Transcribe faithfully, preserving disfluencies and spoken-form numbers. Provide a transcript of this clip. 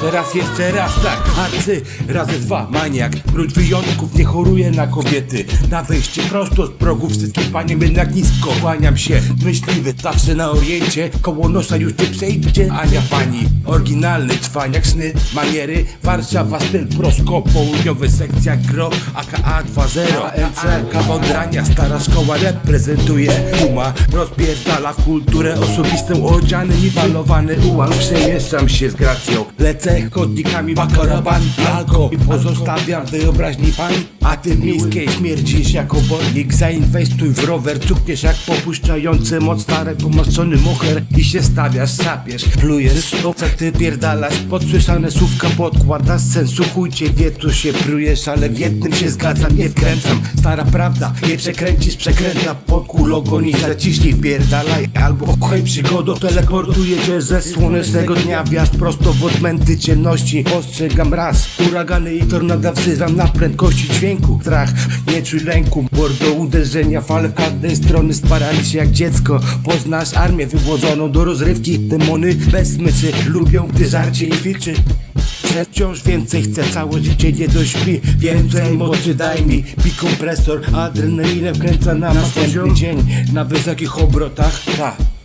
Jeszcze raz, jeszcze raz, tak. Arcy, razy dwa, maniak. Prócz wyjątków nie choruje na kobiety. Na wejście prosto z progów, wszystkim paniem jednak nisko kłaniam się. Myśliwy, zawsze na oriencie, koło nosa już nie przejdzie. Ania pani, oryginalny cwaniak, sny, maniery. Warszawa, styl prosko, południowy sekcja gro, A K A dwa zero, A N C, kawał drania, stara szkoła reprezentuje. Uma rozpierdala w kulturę osobistą, odziany i balowany ułam. Przemieszczam się z gracją, lecę chodnikami, bakaraban, alko i pozostawiam wyobraźni pani. A ty w miejskiej śmierdzisz jako bornik. Zainwestuj w rower, cukniesz jak popuszczający moc stary pomocony moher i się stawiasz, sapiesz, plujesz, co ty pierdalasz. Podsłyszane słówka podkładasz sensu, chuj cię wie co się prujesz, ale w jednym się zgadzam, nie wkręcam. Stara prawda, nie przekręcisz, przekręta pod kulogoni, zaciśnij, pierdalaj albo kochaj przygodą. Teleportuje cię ze słonecznego dnia, wjazd prosto w odmęty ciemności. Ostrzegam raz, uragany i tornada wzywam na prędkości dźwięku. Strach, nie czuj lęku, do uderzenia, fale w każdej strony, starali się jak dziecko. Poznasz armię wygłodzoną do rozrywki. Demony bez smyczy lubią, gdy żarcie i ćwiczy. Wciąż więcej chcę, całe życie nie dośpi. Więcej mocy daj mi, pi kompresor, adrenalinę wkręca na następny dzień. Na wysokich obrotach, ta